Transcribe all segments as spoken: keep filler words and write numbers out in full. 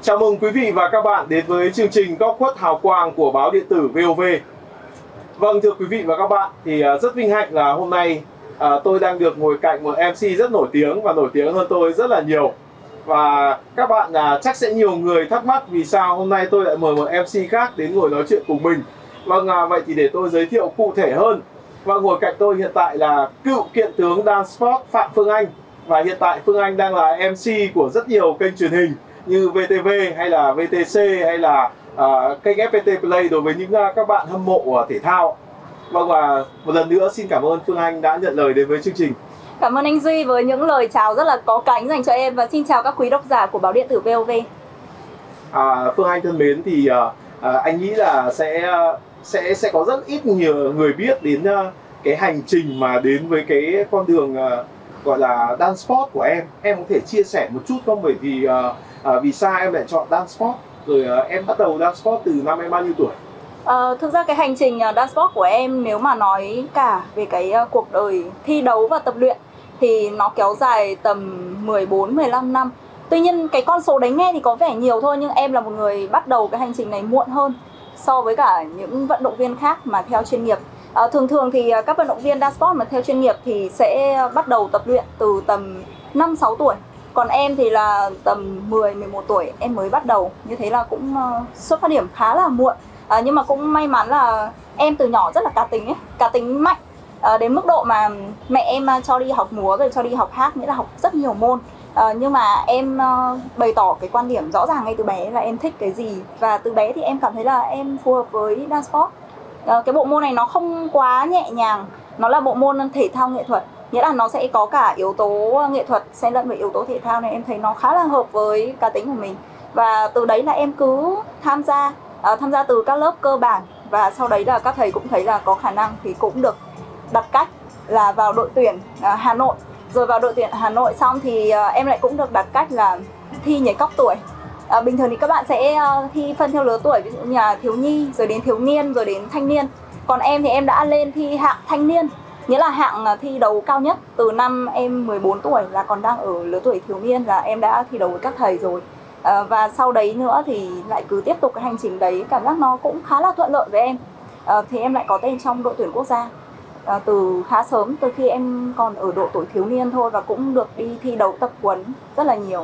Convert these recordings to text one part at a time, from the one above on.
Chào mừng quý vị và các bạn đến với chương trình Góc khuất hào quang của báo điện tử vê o vê. Vâng, thưa quý vị và các bạn, thì rất vinh hạnh là hôm nay à, tôi đang được ngồi cạnh một em xê rất nổi tiếng và nổi tiếng hơn tôi rất là nhiều. Và các bạn à, chắc sẽ nhiều người thắc mắc vì sao hôm nay tôi lại mời một em xê khác đến ngồi nói chuyện cùng mình. Vâng, à, vậy thì để tôi giới thiệu cụ thể hơn. Và ngồi cạnh tôi hiện tại là cựu kiện tướng Dance Sport Phạm Phương Anh. Và hiện tại Phương Anh đang là em xê của rất nhiều kênh truyền hình như vê tê vê hay là vê tê xê hay là uh, kênh ép pê tê Play đối với những uh, các bạn hâm mộ uh, thể thao. Vâng, và một lần nữa xin cảm ơn Phương Anh đã nhận lời đến với chương trình. Cảm ơn anh Duy với những lời chào rất là có cánh dành cho em, và xin chào các quý độc giả của báo điện tử vê o vê. À, Phương Anh thân mến, thì uh, uh, anh nghĩ là sẽ uh, sẽ sẽ có rất ít nhiều người biết đến uh, cái hành trình mà đến với cái con đường uh, gọi là Dance Sport của em. Em có thể chia sẻ một chút không? Bởi vì uh, uh, vì sao em lại chọn Dance Sport? Rồi uh, em bắt đầu Dance Sport từ năm em bao nhiêu tuổi? Uh, thực ra cái hành trình uh, Dance Sport của em, nếu mà nói cả về cái uh, cuộc đời thi đấu và tập luyện thì nó kéo dài tầm mười bốn mười lăm năm. Tuy nhiên cái con số đấy nghe thì có vẻ nhiều thôi, nhưng em là một người bắt đầu cái hành trình này muộn hơn so với cả những vận động viên khác mà theo chuyên nghiệp. À, thường thường thì các vận động viên Dance Sport mà theo chuyên nghiệp thì sẽ bắt đầu tập luyện từ tầm năm sáu tuổi. Còn em thì là tầm mười mười một tuổi em mới bắt đầu. Như thế là cũng uh, xuất phát điểm khá là muộn. À, nhưng mà cũng may mắn là em từ nhỏ rất là cá tính ấy, cá tính mạnh. À, đến mức độ mà mẹ em cho đi học múa rồi cho đi học hát, nghĩa là học rất nhiều môn. À, nhưng mà em uh, bày tỏ cái quan điểm rõ ràng ngay từ bé là em thích cái gì. Và từ bé thì em cảm thấy là em phù hợp với Dance Sport. À, cái bộ môn này nó không quá nhẹ nhàng, nó là bộ môn thể thao nghệ thuật, nghĩa là nó sẽ có cả yếu tố nghệ thuật xen lẫn với yếu tố thể thao, này em thấy nó khá là hợp với cá tính của mình. Và từ đấy là em cứ tham gia à, tham gia từ các lớp cơ bản, và sau đấy là các thầy cũng thấy là có khả năng thì cũng được đặt cách là vào đội tuyển à, Hà Nội. Rồi vào đội tuyển Hà Nội xong thì à, em lại cũng được đặt cách là thi nhảy cóc tuổi. À, bình thường thì các bạn sẽ uh, thi phân theo lứa tuổi, ví dụ như là thiếu nhi, rồi đến thiếu niên, rồi đến thanh niên. Còn em thì em đã lên thi hạng thanh niên, nghĩa là hạng uh, thi đấu cao nhất. Từ năm em mười bốn tuổi là còn đang ở lứa tuổi thiếu niên là em đã thi đấu với các thầy rồi. À, và sau đấy nữa thì lại cứ tiếp tục cái hành trình đấy, cảm giác nó cũng khá là thuận lợi với em. À, thì em lại có tên trong đội tuyển quốc gia à, từ khá sớm, từ khi em còn ở độ tuổi thiếu niên thôi, và cũng được đi thi đấu tập huấn rất là nhiều.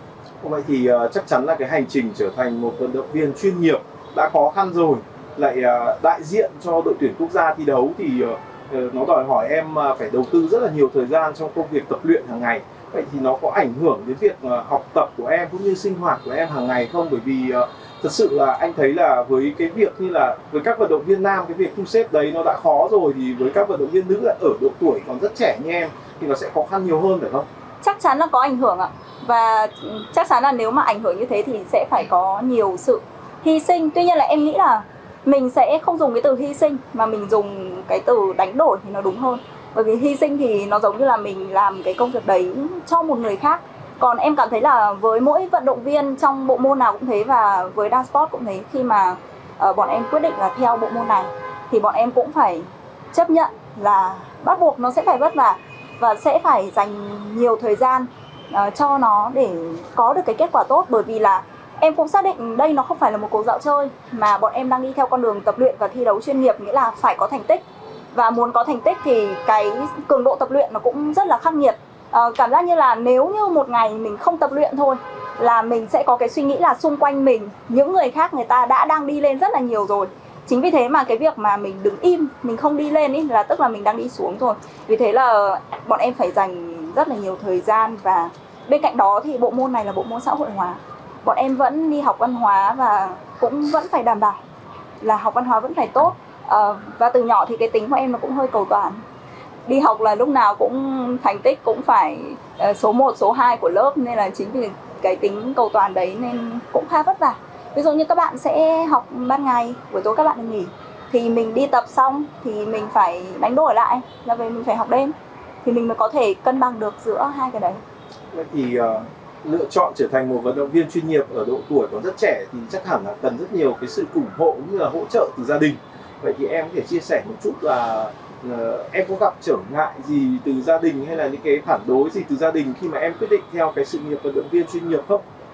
Vậy thì uh, chắc chắn là cái hành trình trở thành một vận động viên chuyên nghiệp đã khó khăn rồi, lại uh, đại diện cho đội tuyển quốc gia thi đấu thì uh, nó đòi hỏi em uh, phải đầu tư rất là nhiều thời gian trong công việc tập luyện hàng ngày. Vậy thì nó có ảnh hưởng đến việc uh, học tập của em cũng như sinh hoạt của em hàng ngày không? Bởi vì uh, thật sự là anh thấy là với cái việc như là với các vận động viên nam, cái việc thu xếp đấy nó đã khó rồi, thì với các vận động viên nữ lại ở độ tuổi còn rất trẻ như em thì nó sẽ khó khăn nhiều hơn phải không? Chắc chắn là có ảnh hưởng ạ. Và chắc chắn là nếu mà ảnh hưởng như thế thì sẽ phải có nhiều sự hy sinh. Tuy nhiên là em nghĩ là mình sẽ không dùng cái từ hy sinh, mà mình dùng cái từ đánh đổi thì nó đúng hơn. Bởi vì hy sinh thì nó giống như là mình làm cái công việc đấy cho một người khác. Còn em cảm thấy là với mỗi vận động viên trong bộ môn nào cũng thế, và với Dance Sport cũng thế, khi mà uh, bọn em quyết định là theo bộ môn này thì bọn em cũng phải chấp nhận là bắt buộc nó sẽ phải vất vả và sẽ phải dành nhiều thời gian uh, cho nó để có được cái kết quả tốt. Bởi vì là em cũng xác định đây nó không phải là một cuộc dạo chơi, mà bọn em đang đi theo con đường tập luyện và thi đấu chuyên nghiệp, nghĩa là phải có thành tích. Và muốn có thành tích thì cái cường độ tập luyện nó cũng rất là khắc nghiệt. uh, Cảm giác như là nếu như một ngày mình không tập luyện thôi là mình sẽ có cái suy nghĩ là xung quanh mình những người khác người ta đã đang đi lên rất là nhiều rồi. Chính vì thế mà cái việc mà mình đứng im, mình không đi lên ý, là tức là mình đang đi xuống rồi. Vì thế là bọn em phải dành rất là nhiều thời gian. Và bên cạnh đó thì bộ môn này là bộ môn xã hội hóa. Bọn em vẫn đi học văn hóa và cũng vẫn phải đảm bảo là học văn hóa vẫn phải tốt. à, Và từ nhỏ thì cái tính của em nó cũng hơi cầu toàn. Đi học là lúc nào cũng thành tích cũng phải uh, số một, số hai của lớp. Nên là chính vì cái tính cầu toàn đấy nên cũng khá vất vả. Ví dụ như các bạn sẽ học ban ngày, buổi tối các bạn nghỉ, thì mình đi tập xong thì mình phải đánh đổi lại là về mình phải học đêm, thì mình mới có thể cân bằng được giữa hai cái đấy. Vậy thì uh, lựa chọn trở thành một vận động viên chuyên nghiệp ở độ tuổi còn rất trẻ thì chắc hẳn là cần rất nhiều cái sự ủng hộ cũng như là hỗ trợ từ gia đình. Vậy thì em có thể chia sẻ một chút là uh, em có gặp trở ngại gì từ gia đình hay là những cái phản đối gì từ gia đình khi mà em quyết định theo cái sự nghiệp vận động viên chuyên nghiệp không?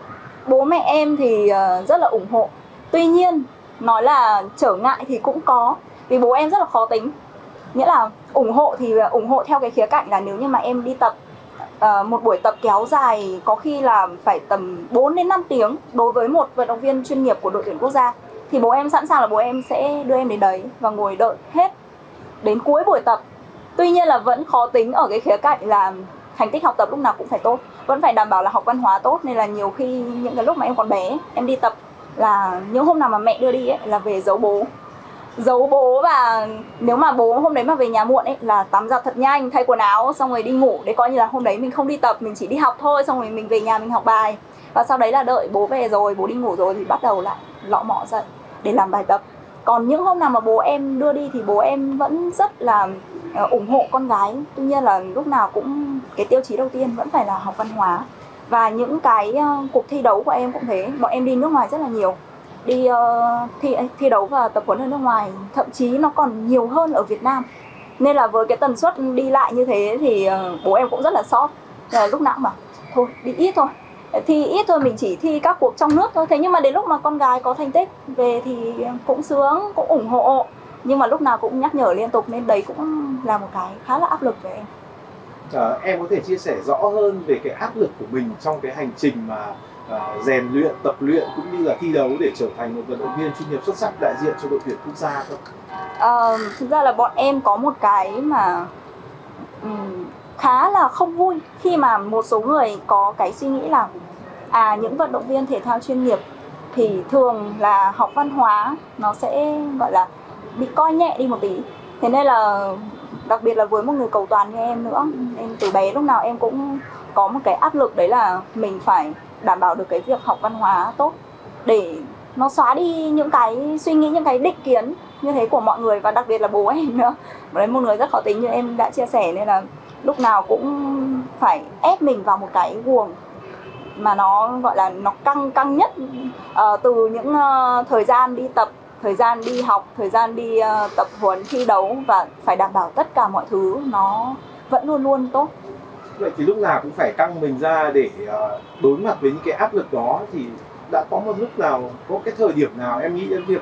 Bố mẹ em thì uh, rất là ủng hộ. Tuy nhiên nói là trở ngại thì cũng có, vì bố em rất là khó tính. Nghĩa là ủng hộ thì ủng hộ theo cái khía cạnh là nếu như mà em đi tập uh, một buổi tập kéo dài có khi là phải tầm bốn đến năm tiếng đối với một vận động viên chuyên nghiệp của đội tuyển quốc gia, thì bố em sẵn sàng là bố em sẽ đưa em đến đấy và ngồi đợi hết đến cuối buổi tập. Tuy nhiên là vẫn khó tính ở cái khía cạnh là thành tích học tập lúc nào cũng phải tốt, vẫn phải đảm bảo là học văn hóa tốt. Nên là nhiều khi những cái lúc mà em còn bé, em đi tập là những hôm nào mà mẹ đưa đi ấy, là về giấu bố giấu bố và nếu mà bố hôm đấy mà về nhà muộn ấy là tắm giặt thật nhanh, thay quần áo xong rồi đi ngủ, để coi như là hôm đấy mình không đi tập, mình chỉ đi học thôi, xong rồi mình về nhà mình học bài. Và sau đấy là đợi bố về rồi, bố đi ngủ rồi thì bắt đầu lại lọ mọ dậy để làm bài tập. Còn những hôm nào mà bố em đưa đi thì bố em vẫn rất là uh, ủng hộ con gái. Tuy nhiên là lúc nào cũng cái tiêu chí đầu tiên vẫn phải là học văn hóa. Và những cái uh, cuộc thi đấu của em cũng thế, bọn em đi nước ngoài rất là nhiều, đi uh, thi, thi đấu và tập huấn ở nước ngoài, thậm chí nó còn nhiều hơn ở Việt Nam. Nên là với cái tần suất đi lại như thế thì uh, bố em cũng rất là sót. Là lúc nào cũng bảo thôi đi ít thôi, thi ít thôi, mình chỉ thi các cuộc trong nước thôi. Thế nhưng mà đến lúc mà con gái có thành tích về thì cũng sướng, cũng ủng hộ, nhưng mà lúc nào cũng nhắc nhở liên tục, nên đấy cũng là một cái khá là áp lực với em. À, em có thể chia sẻ rõ hơn về cái áp lực của mình trong cái hành trình mà uh, rèn luyện, tập luyện cũng như là thi đấu để trở thành một vận động viên chuyên nghiệp xuất sắc đại diện cho đội tuyển quốc gia không? À, thực ra là bọn em có một cái mà um, khá là không vui khi mà một số người có cái suy nghĩ là à những vận động viên thể thao chuyên nghiệp thì thường là học văn hóa nó sẽ gọi là bị coi nhẹ đi một tí. Thế nên là đặc biệt là với một người cầu toàn như em nữa, nên từ bé lúc nào em cũng có một cái áp lực đấy là mình phải đảm bảo được cái việc học văn hóa tốt để nó xóa đi những cái suy nghĩ, những cái định kiến như thế của mọi người, và đặc biệt là bố em nữa. Đấy, một người rất khó tính như em đã chia sẻ, nên là lúc nào cũng phải ép mình vào một cái guồng mà nó gọi là nó căng căng nhất, uh, từ những uh, thời gian đi tập, thời gian đi học, thời gian đi uh, tập huấn, thi đấu, và phải đảm bảo tất cả mọi thứ nó vẫn luôn luôn tốt. Vậy thì lúc nào cũng phải căng mình ra để uh, đối mặt với những cái áp lực đó, thì đã có một lúc nào, có cái thời điểm nào em nghĩ đến việc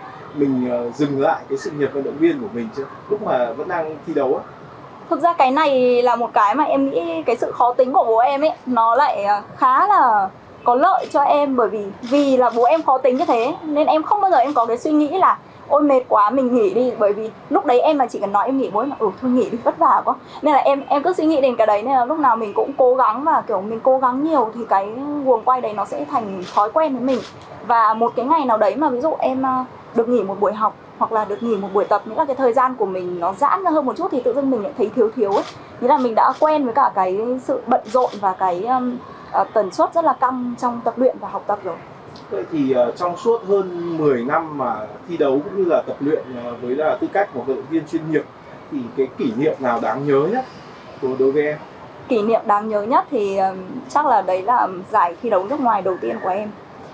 mình uh, dừng lại cái sự nghiệp vận động viên của mình chưa, lúc mà vẫn đang thi đấu á? Thực ra cái này là một cái mà em nghĩ cái sự khó tính của bố em ấy nó lại khá là có lợi cho em, bởi vì vì là bố em khó tính như thế nên em không bao giờ em có cái suy nghĩ là ôi mệt quá mình nghỉ đi, bởi vì lúc đấy em mà chỉ cần nói em nghỉ, bố em là ừ thôi nghỉ đi vất vả quá, nên là em em cứ suy nghĩ đến cái đấy, nên là lúc nào mình cũng cố gắng, và kiểu mình cố gắng nhiều thì cái guồng quay đấy nó sẽ thành thói quen với mình. Và một cái ngày nào đấy mà ví dụ em được nghỉ một buổi học hoặc là được nghỉ một buổi tập, nghĩa là cái thời gian của mình nó giãn ra hơn một chút, thì tự dưng mình lại thấy thiếu thiếu ấy. Nghĩa là mình đã quen với cả cái sự bận rộn và cái um, uh, tần suất rất là căng trong tập luyện và học tập rồi. Vậy thì uh, trong suốt hơn mười năm mà thi đấu cũng như là tập luyện uh, với là tư cách một vận động viên chuyên nghiệp, thì cái kỷ niệm nào đáng nhớ nhất đối, đối với em? Kỷ niệm đáng nhớ nhất thì uh, chắc là đấy là giải thi đấu nước ngoài đầu tiên của em.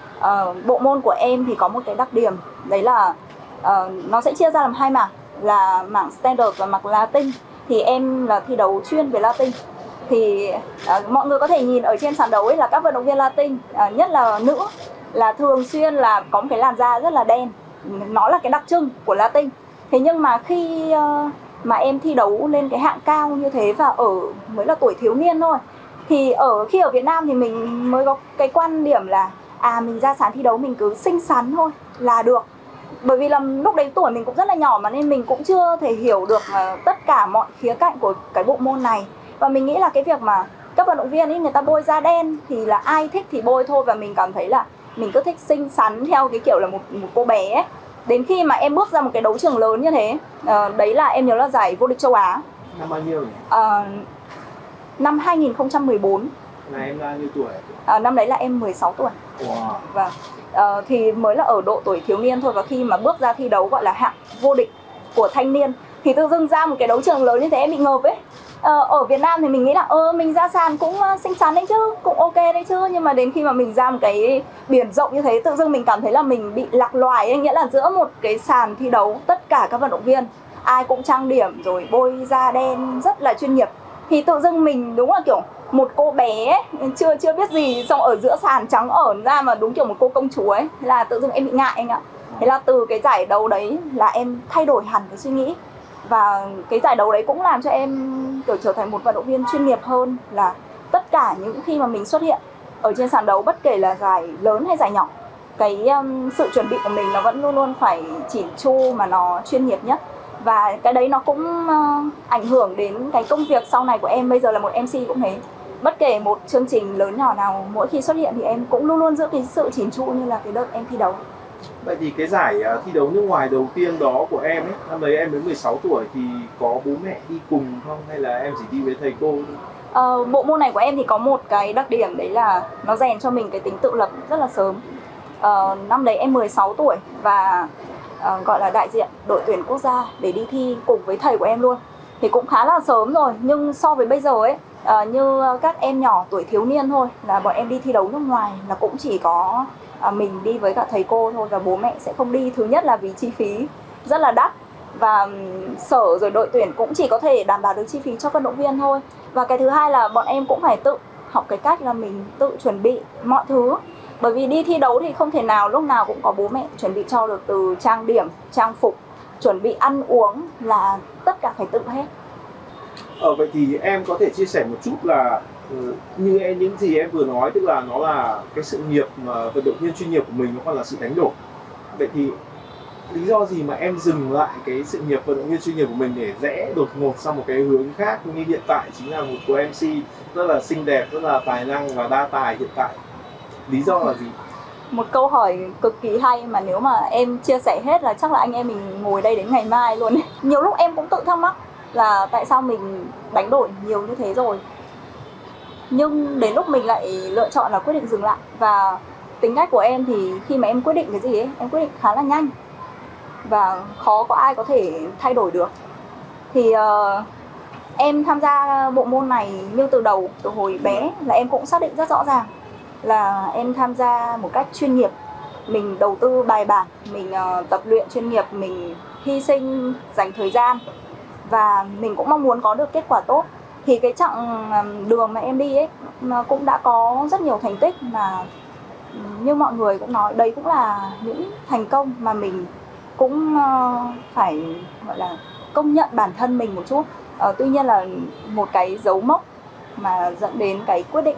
Uh, bộ môn của em thì có một cái đặc điểm, đấy là uh, nó sẽ chia ra làm hai mảng, là mảng standard và mảng Latin. Thì em là thi đấu chuyên về Latin. Thì uh, mọi người có thể nhìn ở trên sàn đấu ấy là các vận động viên Latin, uh, nhất là nữ, là thường xuyên là có một cái làn da rất là đen. Nó là cái đặc trưng của Latin. Thế nhưng mà khi uh, mà em thi đấu lên cái hạng cao như thế và ở mới là tuổi thiếu niên thôi, thì ở khi ở Việt Nam thì mình mới có cái quan điểm là à mình ra sàn thi đấu mình cứ xinh xắn thôi là được. Bởi vì là lúc đấy tuổi mình cũng rất là nhỏ mà, nên mình cũng chưa thể hiểu được uh, tất cả mọi khía cạnh của cái bộ môn này. Và mình nghĩ là cái việc mà các vận động viên ấy người ta bôi da đen thì là ai thích thì bôi thôi, và mình cảm thấy là mình cứ thích xinh xắn theo cái kiểu là một, một cô bé ấy. Đến khi mà em bước ra một cái đấu trường lớn như thế, uh, đấy là em nhớ là giải vô địch châu Á. Năm bao nhiêu nhỉ? Uh, năm hai nghìn không trăm mười bốn. Này em bao nhiêu tuổi? Uh, năm đấy là em mười sáu tuổi. Wow. Vâng. Uh, thì mới là ở độ tuổi thiếu niên thôi, và khi mà bước ra thi đấu gọi là hạng vô địch của thanh niên thì tự dưng ra một cái đấu trường lớn như thế em bị ngợp ấy. Ờ, ở Việt Nam thì mình nghĩ là ơ mình ra sàn cũng uh, xinh xắn đấy chứ, cũng ok đấy chứ, nhưng mà đến khi mà mình ra một cái biển rộng như thế, tự dưng mình cảm thấy là mình bị lạc loài ấy. Nghĩa là giữa một cái sàn thi đấu tất cả các vận động viên ai cũng trang điểm rồi bôi da đen rất là chuyên nghiệp, thì tự dưng mình đúng là kiểu một cô bé ấy, chưa chưa biết gì, xong ở giữa sàn trắng ởn ra mà đúng kiểu một cô công chúa ấy, là tự dưng em bị ngại anh ạ. Thế là từ cái giải đấu đấy là em thay đổi hẳn cái suy nghĩ. Và cái giải đấu đấy cũng làm cho em kiểu trở thành một vận động viên chuyên nghiệp hơn, là tất cả những khi mà mình xuất hiện ở trên sàn đấu, bất kể là giải lớn hay giải nhỏ, cái um, sự chuẩn bị của mình nó vẫn luôn luôn phải chỉn chu mà nó chuyên nghiệp nhất. Và cái đấy nó cũng uh, ảnh hưởng đến cái công việc sau này của em. Bây giờ là một em xê cũng thế, bất kể một chương trình lớn nhỏ nào, mỗi khi xuất hiện thì em cũng luôn luôn giữ cái sự chỉn chu như là cái đợt em thi đấu. Vậy thì cái giải thi đấu nước ngoài đầu tiên đó của em ấy, năm đấy em mới mười sáu tuổi, thì có bố mẹ đi cùng không hay là em chỉ đi với thầy cô thôi? Ờ, bộ môn này của em thì có một cái đặc điểm đấy là nó rèn cho mình cái tính tự lập rất là sớm. Ờ, năm đấy em mười sáu tuổi và uh, gọi là đại diện đội tuyển quốc gia để đi thi cùng với thầy của em luôn. Thì cũng khá là sớm rồi, nhưng so với bây giờ ấy, uh, như các em nhỏ tuổi thiếu niên thôi, là bọn em đi thi đấu nước ngoài là cũng chỉ có uh, mình đi với cả thầy cô thôi, và bố mẹ sẽ không đi. Thứ nhất là vì chi phí rất là đắt, và sở rồi đội tuyển cũng chỉ có thể đảm bảo được chi phí cho vận động viên thôi. Và cái thứ hai là bọn em cũng phải tự học cái cách là mình tự chuẩn bị mọi thứ. Bởi vì đi thi đấu thì không thể nào lúc nào cũng có bố mẹ chuẩn bị cho được, từ trang điểm, trang phục, chuẩn bị ăn uống là tất cả phải tự hết. Ờ, vậy thì em có thể chia sẻ một chút là như em những gì em vừa nói, tức là nó là cái sự nghiệp mà vận động viên chuyên nghiệp của mình, nó còn là sự đánh đổi. Vậy thì lý do gì mà em dừng lại cái sự nghiệp vận động viên chuyên nghiệp của mình để rẽ đột ngột sang một cái hướng khác, như hiện tại chính là một cô em xê rất là xinh đẹp, rất là tài năng và đa tài hiện tại? Lý do là gì? Một câu hỏi cực kỳ hay mà nếu mà em chia sẻ hết là chắc là anh em mình ngồi đây đến ngày mai luôn. Nhiều lúc em cũng tự thắc mắc là tại sao mình đánh đổi nhiều như thế rồi, nhưng đến lúc mình lại lựa chọn là quyết định dừng lại. Và tính cách của em thì khi mà em quyết định cái gì ấy, em quyết định khá là nhanh và khó có ai có thể thay đổi được. Thì uh, em tham gia bộ môn này như từ đầu, từ hồi bé là em cũng xác định rất rõ ràng là em tham gia một cách chuyên nghiệp. Mình đầu tư bài bản, mình uh, tập luyện chuyên nghiệp, mình hy sinh, dành thời gian, và mình cũng mong muốn có được kết quả tốt. Thì cái chặng đường mà em đi ấy cũng đã có rất nhiều thành tích, mà như mọi người cũng nói, đấy cũng là những thành công mà mình cũng uh, phải gọi là công nhận bản thân mình một chút. Uh, tuy nhiên là một cái dấu mốc mà dẫn đến cái quyết định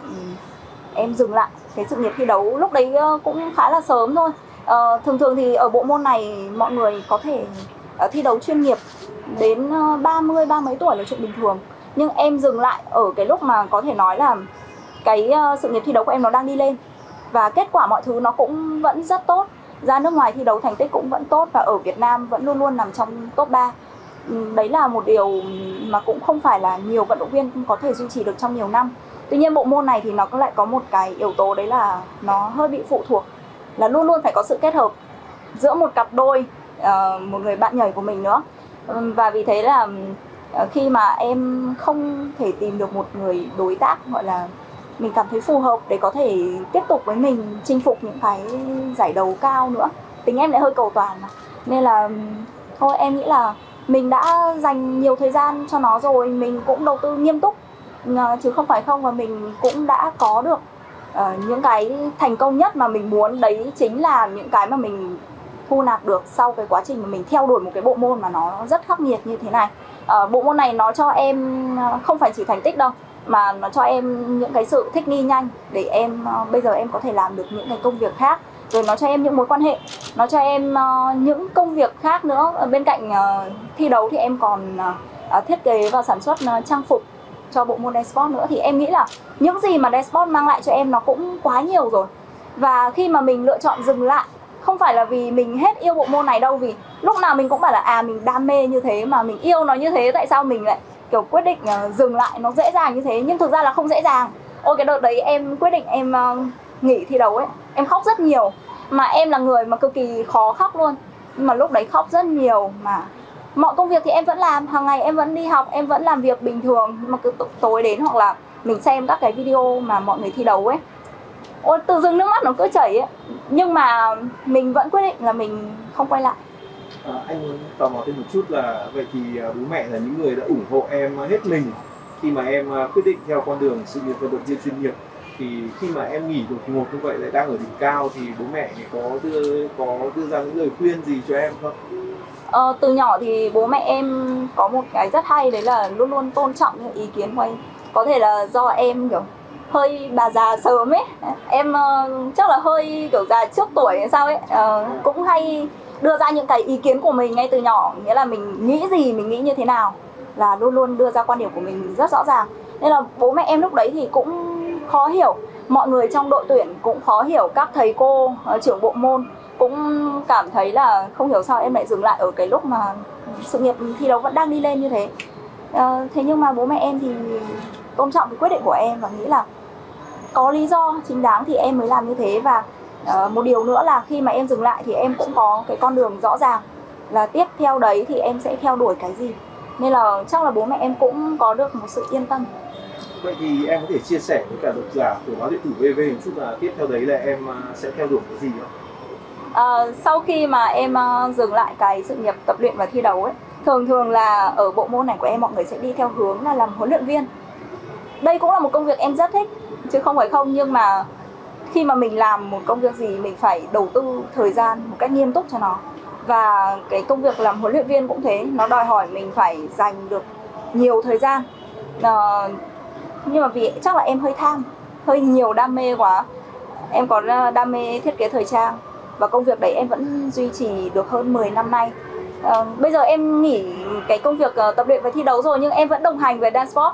em dừng lại cái sự nghiệp thi đấu lúc đấy uh, cũng khá là sớm thôi. Uh, thường thường thì ở bộ môn này mọi người có thể uh, thi đấu chuyên nghiệp đến uh, ba mươi, ba mấy tuổi là chuyện bình thường. Nhưng em dừng lại ở cái lúc mà có thể nói là cái uh, sự nghiệp thi đấu của em nó đang đi lên, và kết quả mọi thứ nó cũng vẫn rất tốt. Ra nước ngoài thi đấu thành tích cũng vẫn tốt, và ở Việt Nam vẫn luôn luôn nằm trong top ba. Đấy là một điều mà cũng không phải là nhiều vận động viên có thể duy trì được trong nhiều năm. Tuy nhiên bộ môn này thì nó lại có một cái yếu tố, đấy là nó hơi bị phụ thuộc, là luôn luôn phải có sự kết hợp giữa một cặp đôi, uh, một người bạn nhảy của mình nữa. Và vì thế là uh, khi mà em không thể tìm được một người đối tác gọi là mình cảm thấy phù hợp để có thể tiếp tục với mình chinh phục những cái giải đấu cao nữa, tính em lại hơi cầu toàn mà, nên là thôi em nghĩ là mình đã dành nhiều thời gian cho nó rồi, mình cũng đầu tư nghiêm túc chứ không phải không, và mình cũng đã có được uh, những cái thành công nhất mà mình muốn. Đấy chính là những cái mà mình thu nạp được sau cái quá trình mà mình theo đuổi một cái bộ môn mà nó rất khắc nghiệt như thế này. Uh, bộ môn này nó cho em không phải chỉ thành tích đâu, mà nó cho em những cái sự thích nghi nhanh để em uh, bây giờ em có thể làm được những cái công việc khác. Rồi nó cho em những mối quan hệ, nó cho em uh, những công việc khác nữa. Bên cạnh uh, thi đấu thì em còn uh, thiết kế và sản xuất uh, trang phục cho bộ môn dance sport nữa. Thì em nghĩ là những gì mà dance sport mang lại cho em nó cũng quá nhiều rồi. Và khi mà mình lựa chọn dừng lại, không phải là vì mình hết yêu bộ môn này đâu, vì lúc nào mình cũng bảo là à mình đam mê như thế mà, mình yêu nó như thế, tại sao mình lại kiểu quyết định uh, dừng lại nó dễ dàng như thế. Nhưng thực ra là không dễ dàng. Ôi cái đợt đấy em quyết định em uh, nghỉ thi đấu ấy, em khóc rất nhiều. Mà em là người mà cực kỳ khó khóc luôn, nhưng mà lúc đấy khóc rất nhiều. Mà mọi công việc thì em vẫn làm, hàng ngày em vẫn đi học, em vẫn làm việc bình thường. Mà cứ tối đến hoặc là mình xem các cái video mà mọi người thi đấu ấy, ôi tự dưng nước mắt nó cứ chảy ấy. Nhưng mà mình vẫn quyết định là mình không quay lại. À, anh muốn tò mò thêm một chút là vậy thì bố mẹ là những người đã ủng hộ em hết mình khi mà em uh, quyết định theo con đường sự nghiệp vận động viên chuyên nghiệp, thì khi mà em nghỉ đột ngột như vậy lại đang ở đỉnh cao thì bố mẹ có đưa có đưa ra những lời khuyên gì cho em không? Ờ, từ nhỏ thì bố mẹ em có một cái rất hay, đấy là luôn luôn tôn trọng những ý kiến của em. Có thể là do em kiểu hơi bà già sớm ấy, em uh, chắc là hơi kiểu già trước tuổi hay sao ấy, uh, cũng hay đưa ra những cái ý kiến của mình ngay từ nhỏ, nghĩa là mình nghĩ gì, mình nghĩ như thế nào là luôn luôn đưa ra quan điểm của mình rất rõ ràng. Nên là bố mẹ em lúc đấy thì cũng khó hiểu, mọi người trong đội tuyển cũng khó hiểu, các thầy cô, uh, trưởng bộ môn cũng cảm thấy là không hiểu sao em lại dừng lại ở cái lúc mà sự nghiệp thi đấu vẫn đang đi lên như thế. Uh, thế nhưng mà bố mẹ em thì tôn trọng cái quyết định của em và nghĩ là có lý do chính đáng thì em mới làm như thế. Và uh, một điều nữa là khi mà em dừng lại thì em cũng có cái con đường rõ ràng là tiếp theo đấy thì em sẽ theo đuổi cái gì, nên là chắc là bố mẹ em cũng có được một sự yên tâm. Vậy thì em có thể chia sẻ với cả độc giả của báo điện tử vê vê một chút là tiếp theo đấy là em sẽ theo đuổi cái gì không? Uh, sau khi mà em uh, dừng lại cái sự nghiệp tập luyện và thi đấu ấy, thường thường là ở bộ môn này của em mọi người sẽ đi theo hướng là làm huấn luyện viên. Đây cũng là một công việc em rất thích chứ không phải không, nhưng mà khi mà mình làm một công việc gì mình phải đầu tư thời gian một cách nghiêm túc cho nó. Và cái công việc làm huấn luyện viên cũng thế, nó đòi hỏi mình phải dành được nhiều thời gian. uh, Nhưng mà vì chắc là em hơi tham, hơi nhiều đam mê quá. Em có đam mê thiết kế thời trang và công việc đấy em vẫn duy trì được hơn mười năm nay. uh, Bây giờ em nghỉ cái công việc uh, tập luyện và thi đấu rồi, nhưng em vẫn đồng hành với Dansport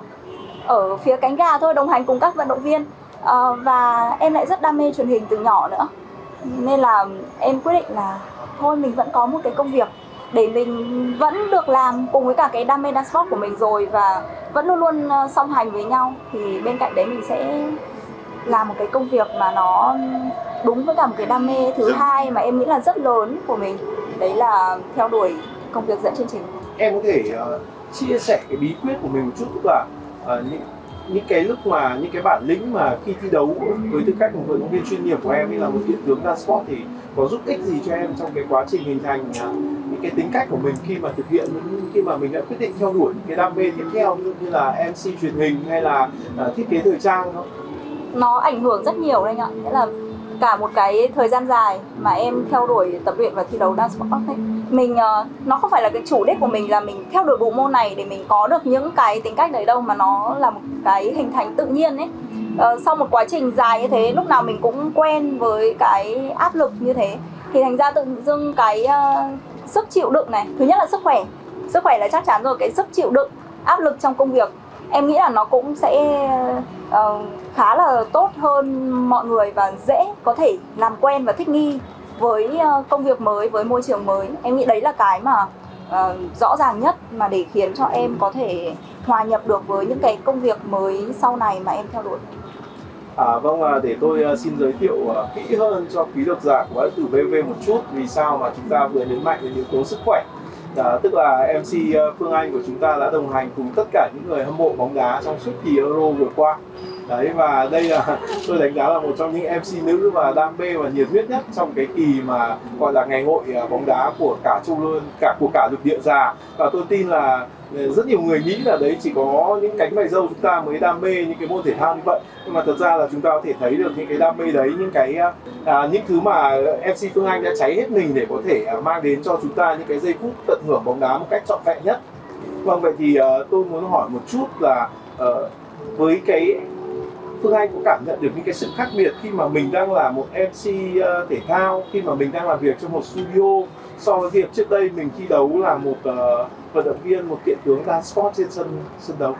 ở phía cánh gà thôi, đồng hành cùng các vận động viên. uh, Và em lại rất đam mê truyền hình từ nhỏ nữa, nên là em quyết định là thôi mình vẫn có một cái công việc để mình vẫn được làm cùng với cả cái đam mê Dansport của mình rồi, và vẫn luôn luôn song hành với nhau. Thì bên cạnh đấy mình sẽ làm một cái công việc mà nó đúng với cả một cái đam mê thứ hai mà em nghĩ là rất lớn của mình, đấy là theo đuổi công việc dẫn chương trình. Em có thể uh, chia sẻ cái bí quyết của mình một chút, tức là uh, những những cái lúc mà những cái bản lĩnh mà khi thi đấu với tư cách một vận động viên chuyên nghiệp của em, như là một kiện tướng Dansport, thì có giúp ích gì cho em trong cái quá trình hình thành uh, những cái tính cách của mình khi mà thực hiện những khi mà mình đã quyết định theo đuổi những cái đam mê tiếp theo như là em xê truyền hình hay là uh, thiết kế thời trang không? Nó ảnh hưởng rất nhiều đấy ạ, nghĩa là cả một cái thời gian dài mà em theo đuổi tập luyện và thi đấu Dansport ấy, mình uh, nó không phải là cái chủ đích của mình là mình theo đuổi bộ môn này để mình có được những cái tính cách đấy đâu, mà nó là một cái hình thành tự nhiên ấy. Uh, sau một quá trình dài như thế, lúc nào mình cũng quen với cái áp lực như thế, thì thành ra tự dưng cái uh, sức chịu đựng này, thứ nhất là sức khỏe, sức khỏe là chắc chắn rồi, cái sức chịu đựng áp lực trong công việc em nghĩ là nó cũng sẽ uh, khá là tốt hơn mọi người và dễ có thể làm quen và thích nghi với uh, công việc mới, với môi trường mới. Em nghĩ đấy là cái mà uh, rõ ràng nhất mà để khiến cho em có thể hòa nhập được với những cái công việc mới sau này mà em theo đuổi. À, vâng, để tôi uh, xin giới thiệu uh, kỹ hơn cho quý độc giả của báo điện tử vê vê một chút vì sao mà chúng ta vừa nhấn mạnh đến yếu tố sức khỏe. À, tức là em xê Phương Anh của chúng ta đã đồng hành cùng tất cả những người hâm mộ bóng đá trong suốt kỳ Euro vừa qua. Đấy, và đây là tôi đánh giá là một trong những em xê nữ và đam mê và nhiệt huyết nhất trong cái kỳ mà gọi là ngày hội bóng đá của cả châu Lôn, cả của cả lục địa già. Và tôi tin là rất nhiều người nghĩ là đấy chỉ có những cánh mày râu chúng ta mới đam mê những cái môn thể thao như vậy, nhưng mà thật ra là chúng ta có thể thấy được những cái đam mê đấy, những cái à, những thứ mà em xê Phương Anh đã cháy hết mình để có thể à, mang đến cho chúng ta những cái giây phút tận hưởng bóng đá một cách trọn vẹn nhất. Vâng, vậy thì à, tôi muốn hỏi một chút là à, với cái Phương Anh có cảm nhận được những cái sự khác biệt khi mà mình đang là một em xê uh, thể thao, khi mà mình đang làm việc trong một studio, so với việc trước đây mình thi đấu là một uh, vận động viên, một kiện tướng Dansport trên sân sân đấu?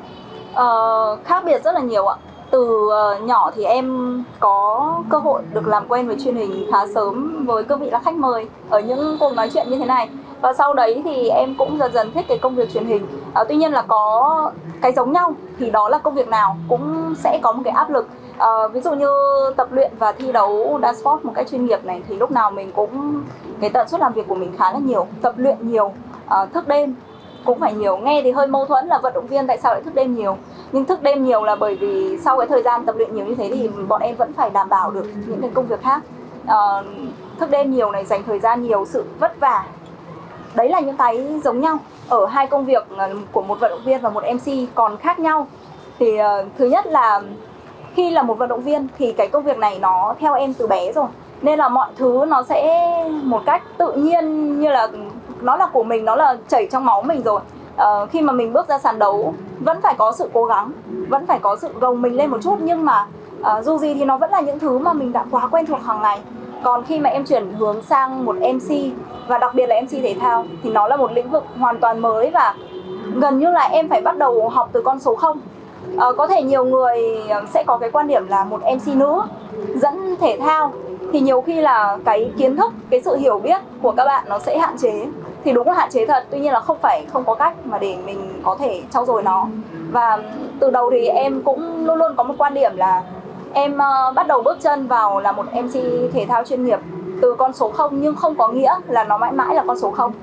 Ờ, khác biệt rất là nhiều ạ. Từ uh, nhỏ thì em có cơ hội được làm quen với truyền hình khá sớm với cương vị là khách mời ở những cuộc nói chuyện như thế này. Và sau đấy thì em cũng dần dần thích cái công việc truyền hình. À, tuy nhiên là có cái giống nhau thì đó là công việc nào cũng sẽ có một cái áp lực. À, ví dụ như tập luyện và thi đấu Dansport một cách chuyên nghiệp này thì lúc nào mình cũng cái tần suất làm việc của mình khá là nhiều, tập luyện nhiều, à, thức đêm cũng phải nhiều. Nghe thì hơi mâu thuẫn là vận động viên tại sao lại thức đêm nhiều, nhưng thức đêm nhiều là bởi vì sau cái thời gian tập luyện nhiều như thế thì bọn em vẫn phải đảm bảo được những cái công việc khác. À, thức đêm nhiều này, dành thời gian nhiều, sự vất vả đấy là những cái giống nhau ở hai công việc của một vận động viên và một em xê. Còn khác nhau thì uh, thứ nhất là khi là một vận động viên thì cái công việc này nó theo em từ bé rồi, nên là mọi thứ nó sẽ một cách tự nhiên, như là nó là của mình, nó là chảy trong máu mình rồi. Uh, khi mà mình bước ra sàn đấu vẫn phải có sự cố gắng, vẫn phải có sự gồng mình lên một chút, nhưng mà uh, dù gì thì nó vẫn là những thứ mà mình đã quá quen thuộc hàng ngày. Còn khi mà em chuyển hướng sang một em xê và đặc biệt là em xê thể thao thì nó là một lĩnh vực hoàn toàn mới và gần như là em phải bắt đầu học từ con số không. À, có thể nhiều người sẽ có cái quan điểm là một em xê nữ dẫn thể thao thì nhiều khi là cái kiến thức, cái sự hiểu biết của các bạn nó sẽ hạn chế. Thì đúng là hạn chế thật, tuy nhiên là không phải không có cách mà để mình có thể trau dồi nó. Và từ đầu thì em cũng luôn luôn có một quan điểm là em uh, bắt đầu bước chân vào là một em xê thể thao chuyên nghiệp từ con số không, nhưng không có nghĩa là nó mãi mãi là con số không.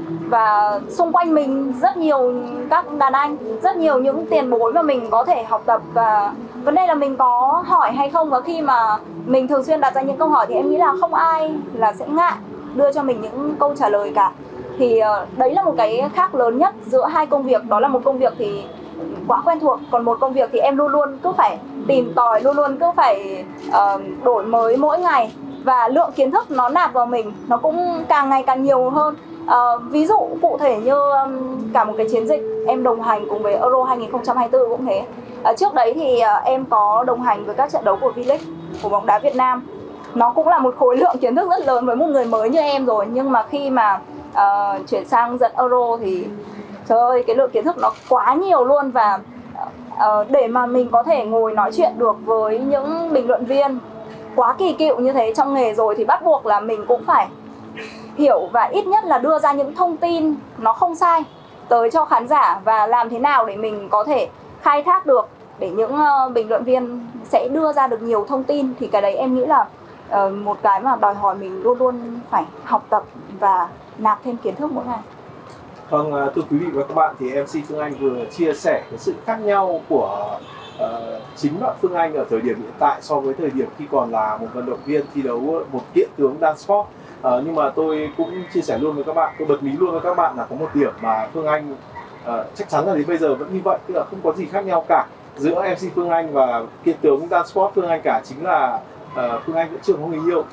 Và xung quanh mình rất nhiều các đàn anh, rất nhiều những tiền bối mà mình có thể học tập, và vấn đề là mình có hỏi hay không. Và khi mà mình thường xuyên đặt ra những câu hỏi thì em nghĩ là không ai là sẽ ngại đưa cho mình những câu trả lời cả. Thì uh, đấy là một cái khác lớn nhất giữa hai công việc. Đó là một công việc thì quá quen thuộc, còn một công việc thì em luôn luôn cứ phải tìm tòi, luôn luôn cứ phải uh, đổi mới mỗi ngày. Và lượng kiến thức nó nạp vào mình nó cũng càng ngày càng nhiều hơn. Uh, ví dụ cụ thể như um, cả một cái chiến dịch em đồng hành cùng với Euro hai không hai tư cũng thế. Uh, trước đấy thì uh, em có đồng hành với các trận đấu của V-League, của bóng đá Việt Nam. Nó cũng là một khối lượng kiến thức rất lớn với một người mới như em rồi. Nhưng mà khi mà uh, chuyển sang dẫn Euro thì trời ơi, cái lượng kiến thức nó quá nhiều luôn. Và uh, để mà mình có thể ngồi nói chuyện được với những bình luận viên quá kỳ cựu như thế trong nghề rồi thì bắt buộc là mình cũng phải hiểu và ít nhất là đưa ra những thông tin nó không sai tới cho khán giả, và làm thế nào để mình có thể khai thác được để những uh, bình luận viên sẽ đưa ra được nhiều thông tin. Thì cái đấy em nghĩ là uh, một cái mà đòi hỏi mình luôn luôn phải học tập và nạp thêm kiến thức mỗi ngày. Vâng, thưa quý vị và các bạn, thì em xê Phương Anh vừa chia sẻ cái sự khác nhau của uh, chính bạn Phương Anh ở thời điểm hiện tại so với thời điểm khi còn là một vận động viên thi đấu một kiện tướng dance sport. Uh, nhưng mà tôi cũng chia sẻ luôn với các bạn, tôi bật mí luôn với các bạn là có một điểm mà Phương Anh uh, chắc chắn là đến bây giờ vẫn như vậy, tức là không có gì khác nhau cả giữa em xê Phương Anh và kiện tướng dance sport Phương Anh cả, chính là uh, Phương Anh vẫn chưa có người yêu.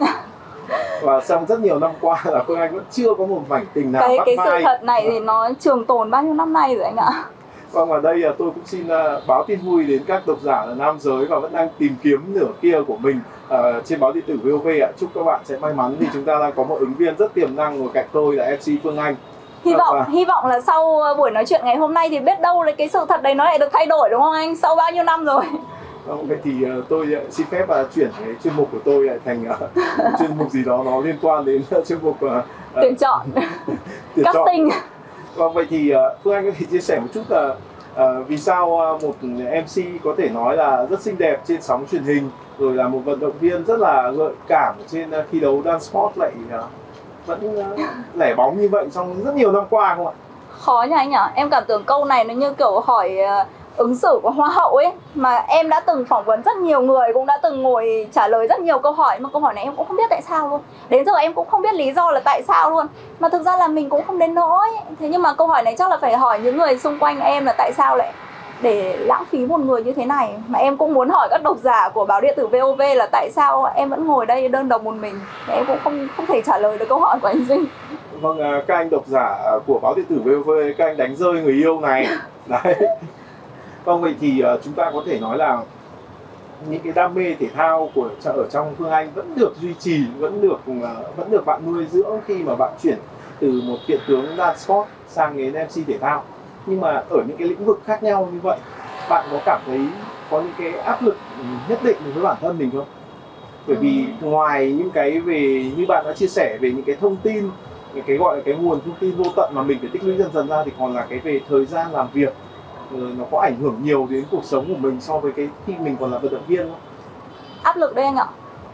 Và trong rất nhiều năm qua là Phương Anh vẫn chưa có một mảnh tình nào cái, bắt cái vai. sự thật này thì nó trường tồn bao nhiêu năm nay rồi anh ạ. Vâng, và đây tôi cũng xin uh, báo tin vui đến các độc giả là nam giới và vẫn đang tìm kiếm nửa kia của mình uh, trên báo điện tử vê o vê ạ. Chúc các bạn sẽ may mắn vì chúng ta đang có một ứng viên rất tiềm năng ngồi cạnh tôi là em xê Phương Anh. Hy vọng và... hy vọng là sau buổi nói chuyện ngày hôm nay thì biết đâu là cái sự thật đấy nó lại được thay đổi, đúng không anh? Sau bao nhiêu năm rồi. Vâng, vậy thì uh, tôi uh, xin phép uh, chuyển cái chuyên mục của tôi lại thành uh, chuyên mục gì đó nó liên quan đến uh, chuyên mục uh, tuyển chọn, tuyển casting. Chọn. Vâng, vậy thì uh, Phương Anh có thể chia sẻ một chút là uh, vì sao uh, một em xê có thể nói là rất xinh đẹp trên sóng truyền hình, rồi là một vận động viên rất là gợi cảm trên uh, thi đấu dance sport lại uh, vẫn uh, lẻ bóng như vậy trong rất nhiều năm qua không ạ? Khó nhỉ anh nhỉ? Em cảm tưởng câu này nó như kiểu hỏi uh, ứng xử của hoa hậu ấy, mà em đã từng phỏng vấn rất nhiều người, cũng đã từng ngồi trả lời rất nhiều câu hỏi, mà câu hỏi này em cũng không biết tại sao luôn. Đến giờ em cũng không biết lý do là tại sao luôn, mà thực ra là mình cũng không đến nỗi. Thế nhưng mà câu hỏi này chắc là phải hỏi những người xung quanh em là tại sao lại để lãng phí một người như thế này. Mà em cũng muốn hỏi các độc giả của báo điện tử vê o vê là tại sao em vẫn ngồi đây đơn độc một mình. Em cũng không không thể trả lời được câu hỏi của anh Duy. Vâng, các anh độc giả của báo điện tử vê o vê, các anh đánh rơi người yêu này. Đấy. Vâng, vậy thì uh, chúng ta có thể nói là những cái đam mê thể thao của ở trong Phương Anh vẫn được duy trì, vẫn được uh, vẫn được bạn nuôi dưỡng khi mà bạn chuyển từ một kiện tướng dance sport sang đến em xê thể thao. Nhưng mà ở những cái lĩnh vực khác nhau như vậy, bạn có cảm thấy có những cái áp lực nhất định với bản thân mình không? Bởi vì ngoài những cái về như bạn đã chia sẻ về những cái thông tin, những cái gọi là cái nguồn thông tin vô tận mà mình phải tích lũy dần dần ra, thì còn là cái về thời gian làm việc, nó có ảnh hưởng nhiều đến cuộc sống của mình so với cái khi mình còn là vận động viên không? Áp lực đây anh ạ.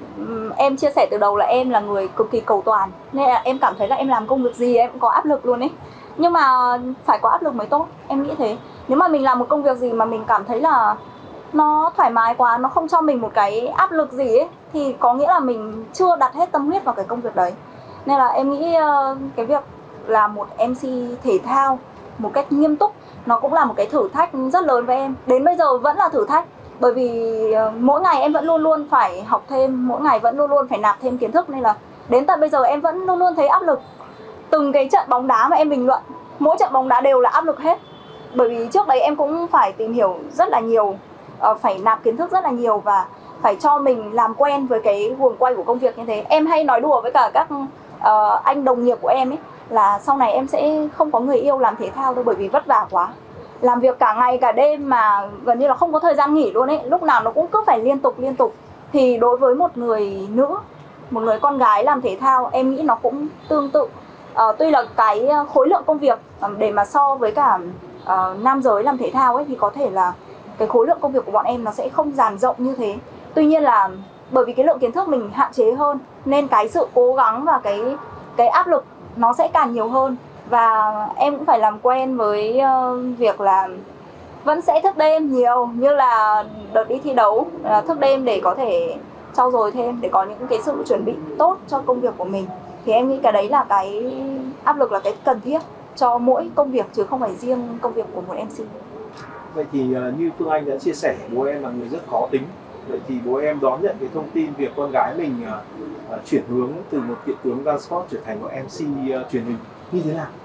Em chia sẻ từ đầu là em là người cực kỳ cầu toàn, nên là em cảm thấy là em làm công việc gì em cũng có áp lực luôn ấy. Nhưng mà phải có áp lực mới tốt, em nghĩ thế. Nếu mà mình làm một công việc gì mà mình cảm thấy là nó thoải mái quá, nó không cho mình một cái áp lực gì ấy, thì có nghĩa là mình chưa đặt hết tâm huyết vào cái công việc đấy. Nên là em nghĩ cái việc làm một em xê thể thao một cách nghiêm túc nó cũng là một cái thử thách rất lớn với em. Đến bây giờ vẫn là thử thách, bởi vì mỗi ngày em vẫn luôn luôn phải học thêm, mỗi ngày vẫn luôn luôn phải nạp thêm kiến thức, nên là đến tận bây giờ em vẫn luôn luôn thấy áp lực. Từng cái trận bóng đá mà em bình luận, mỗi trận bóng đá đều là áp lực hết. Bởi vì trước đấy em cũng phải tìm hiểu rất là nhiều, phải nạp kiến thức rất là nhiều và phải cho mình làm quen với cái guồng quay của công việc như thế. Em hay nói đùa với cả các uh, anh đồng nghiệp của em ấy là sau này em sẽ không có người yêu làm thể thao đâu, bởi vì vất vả quá. Làm việc cả ngày cả đêm mà gần như là không có thời gian nghỉ luôn ấy, lúc nào nó cũng cứ phải liên tục liên tục. Thì đối với một người nữ, một người con gái làm thể thao, em nghĩ nó cũng tương tự. uh, Tuy là cái khối lượng công việc để mà so với cả uh, nam giới làm thể thao ấy thì có thể là cái khối lượng công việc của bọn em nó sẽ không dàn rộng như thế. Tuy nhiên là bởi vì cái lượng kiến thức mình hạn chế hơn nên cái sự cố gắng và cái cái áp lực nó sẽ càng nhiều hơn. Và em cũng phải làm quen với uh, việc là vẫn sẽ thức đêm nhiều, như là đợt đi thi đấu uh, thức đêm để có thể trau dồi thêm, để có những cái sự chuẩn bị tốt cho công việc của mình. Thì em nghĩ cái đấy là cái áp lực, là cái cần thiết cho mỗi công việc chứ không phải riêng công việc của một em xê. Vậy thì uh, như Phương Anh đã chia sẻ, bố em là người rất khó tính. Vậy thì bố em đón nhận cái thông tin việc con gái mình uh, uh, chuyển hướng từ một kiện tướng dance sport trở thành một em xê uh, truyền hình như thế nào?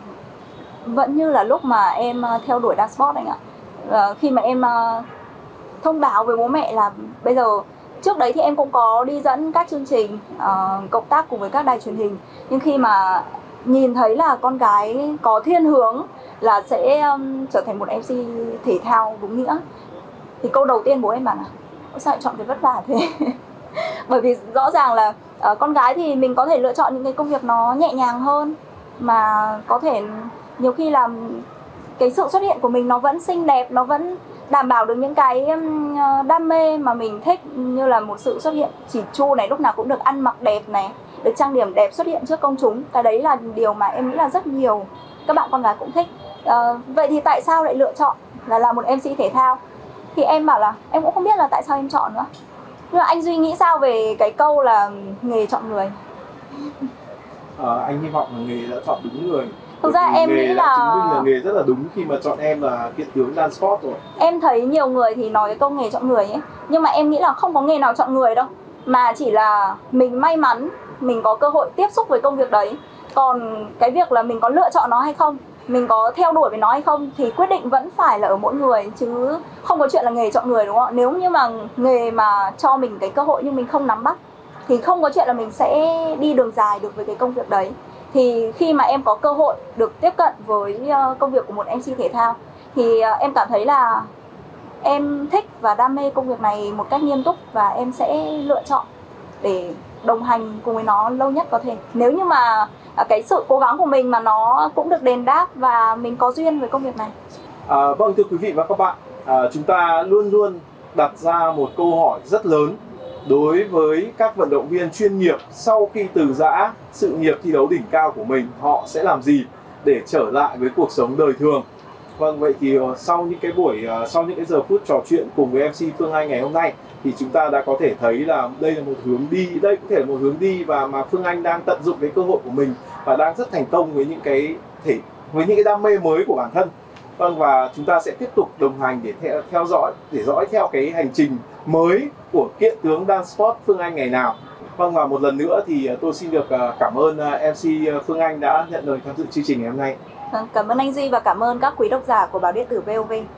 Vẫn như là lúc mà em uh, theo đuổi dance sport anh ạ. Uh, khi mà em uh, thông báo với bố mẹ là bây giờ, trước đấy thì em cũng có đi dẫn các chương trình uh, cộng tác cùng với các đài truyền hình, nhưng khi mà nhìn thấy là con gái có thiên hướng là sẽ um, trở thành một em xê thể thao đúng nghĩa, thì câu đầu tiên bố em bảo là sao lại chọn cái vất vả thế? Bởi vì rõ ràng là uh, con gái thì mình có thể lựa chọn những cái công việc nó nhẹ nhàng hơn, mà có thể nhiều khi là cái sự xuất hiện của mình nó vẫn xinh đẹp, nó vẫn đảm bảo được những cái um, đam mê mà mình thích, như là một sự xuất hiện chỉn chu này, lúc nào cũng được ăn mặc đẹp này, được trang điểm đẹp xuất hiện trước công chúng. Cái đấy là điều mà em nghĩ là rất nhiều các bạn con gái cũng thích. uh, Vậy thì tại sao lại lựa chọn là làm một em xê thể thao? Thì em bảo là em cũng không biết là tại sao em chọn nữa. Nhưng mà anh Duy nghĩ sao về cái câu là nghề chọn người? À, anh hy vọng là nghề đã chọn đúng người. Thực ra em nghĩ là chứng minh là nghề rất là đúng khi mà chọn em là kiện tướng dance sport rồi. Em thấy nhiều người thì nói cái câu nghề chọn người ấy, nhưng mà em nghĩ là không có nghề nào chọn người đâu, mà chỉ là mình may mắn mình có cơ hội tiếp xúc với công việc đấy. Còn cái việc là mình có lựa chọn nó hay không, mình có theo đuổi với nó hay không thì quyết định vẫn phải là ở mỗi người, chứ không có chuyện là nghề chọn người, đúng không? Nếu như mà nghề mà cho mình cái cơ hội nhưng mình không nắm bắt thì không có chuyện là mình sẽ đi đường dài được với cái công việc đấy. Thì khi mà em có cơ hội được tiếp cận với công việc của một em xê thể thao thì em cảm thấy là em thích và đam mê công việc này một cách nghiêm túc, và em sẽ lựa chọn để đồng hành cùng với nó lâu nhất có thể. Nếu như mà cái sự cố gắng của mình mà nó cũng được đền đáp và mình có duyên với công việc này. À, vâng, thưa quý vị và các bạn, à, chúng ta luôn luôn đặt ra một câu hỏi rất lớn đối với các vận động viên chuyên nghiệp sau khi từ giã sự nghiệp thi đấu đỉnh cao của mình, họ sẽ làm gì để trở lại với cuộc sống đời thường. Vâng, vậy thì sau những cái buổi, sau những cái giờ phút trò chuyện cùng với em xê Phương Anh ngày hôm nay thì chúng ta đã có thể thấy là đây là một hướng đi, đây có thể là một hướng đi và mà Phương Anh đang tận dụng cái cơ hội của mình và đang rất thành công với những cái thể với những cái đam mê mới của bản thân. Vâng, và chúng ta sẽ tiếp tục đồng hành để theo, theo dõi để dõi theo cái hành trình mới của kiện tướng dance sport Phương Anh ngày nào. Vâng, và một lần nữa thì tôi xin được cảm ơn em xê Phương Anh đã nhận lời tham dự chương trình ngày hôm nay. Cảm ơn anh Duy và cảm ơn các quý độc giả của báo điện tử vê o vê.